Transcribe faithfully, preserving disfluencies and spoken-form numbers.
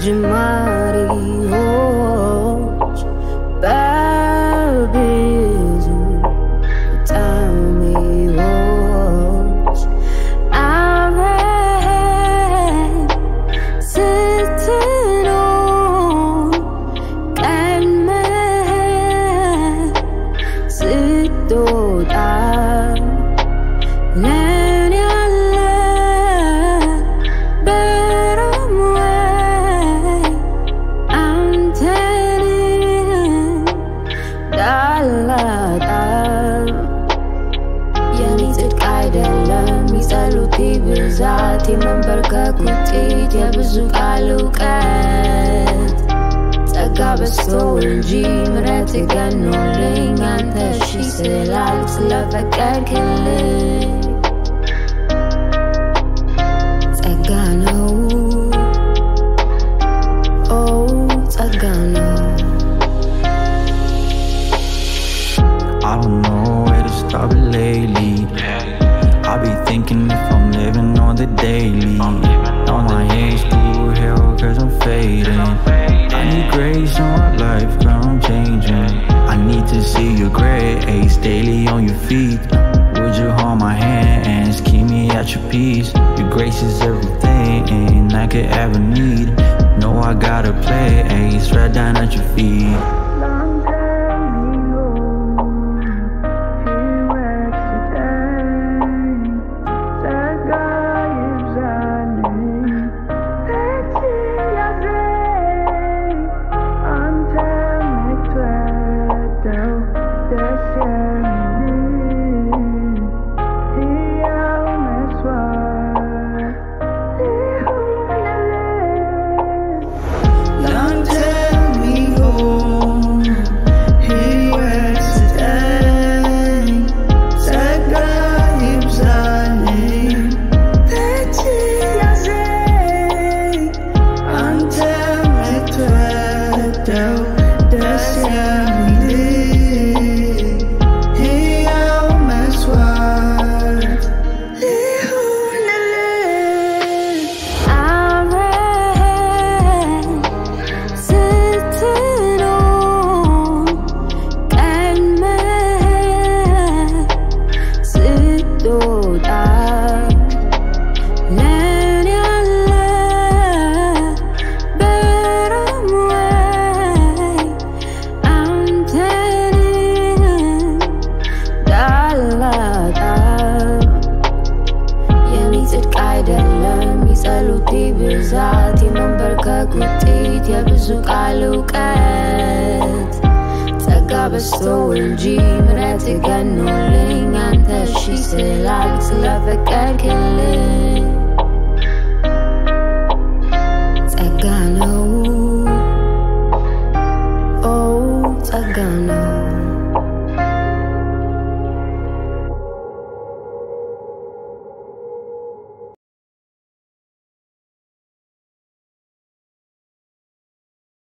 ጅማሬዎች በብዙ ፍጻሜዎች አብረን ስትኖር ቀድመህ ስትወጣ ብዛት የመንበርከክ ውጤት የብዙ ቃል እውቀት ጸጋ በዝቶ እንጂ ምሕረት ገኖልኝ አንተ እሺ ስላልክ ስለፈቀድክልኝ ጸጋ ነው ኦ ጸጋ ነው I don't know where to stop lately I be thinking if I'm living on the daily Know my head's through hell cause I'm fading I need grace on my life cause I'm changing I need to see your grace daily on your feet Would you hold my hand and keep me at your peace Your grace is everything I could ever need Know I gotta play ace right down at your feet ብዛት የመንበርከክ ውጤት የብዙ ቃል እውቀት ጸጋ በዝቶ እንጂ ምሕረት ገኖልኝ አንተ እሺ ስላልክ ስለፈቀድክልኝ